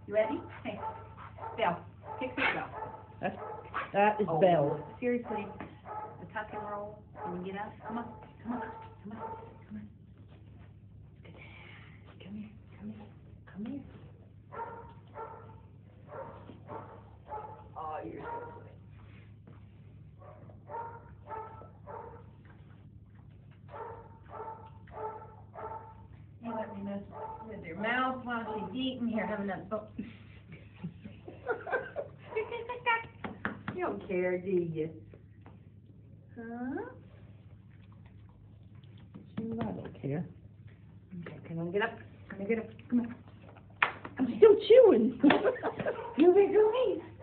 You ready? Hey, Belle, kick this Belle. That is Belle. Seriously, the tuck and roll. Can you get up? Come on, come on, come on, come on. Good. Come here, come here, come here. Oh, you're so good. Hey, let me mess with your mouth while she's eating. Here, have another. Oh. You don't care, do you? Huh? I don't care. Okay, come on, get up. Come on, get up. Come on. I'm still chewing. You're away.